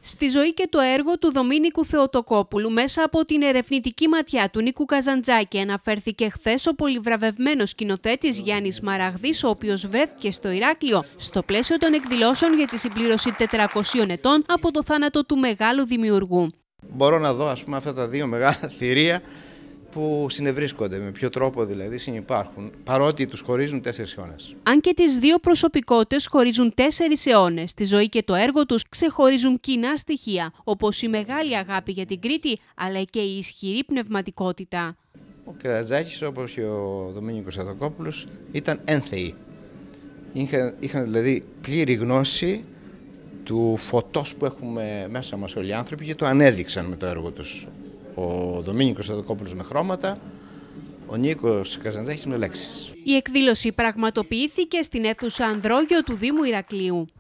Στη ζωή και το έργο του Δομήνικου Θεοτοκόπουλου, μέσα από την ερευνητική ματιά του Νίκου Καζαντζάκη, αναφέρθηκε χθες ο πολυβραβευμένος σκηνοθέτης Γιάννης Μαραγδής, ο οποίος βρέθηκε στο Ηράκλειο στο πλαίσιο των εκδηλώσεων για τη συμπλήρωση 400 ετών από το θάνατο του μεγάλου δημιουργού. Μπορώ να δω, αυτά τα δύο μεγάλα θηρία που συνευρίσκονται, με ποιο τρόπο δηλαδή συνυπάρχουν, παρότι τους χωρίζουν 4 αιώνες. Αν και τις δύο προσωπικότητες χωρίζουν 4 αιώνες, τη ζωή και το έργο τους ξεχωρίζουν κοινά στοιχεία, όπως η μεγάλη αγάπη για την Κρήτη, αλλά και η ισχυρή πνευματικότητα. Ο Καζαντζάκης, όπως και ο Δομήνικος Θεοτοκόπουλος, ήταν ένθεοι. Είχαν δηλαδή πλήρη γνώση του φωτός που έχουμε μέσα μας όλοι οι άνθρωποι και το ανέδειξαν με το έργο τους. Ο Δομήνικος Θεοτοκόπουλος με χρώματα, ο Νίκος Καζαντζάκης με λέξεις. Η εκδήλωση πραγματοποιήθηκε στην αίθουσα Ανδρόγιο του Δήμου Ηρακλείου.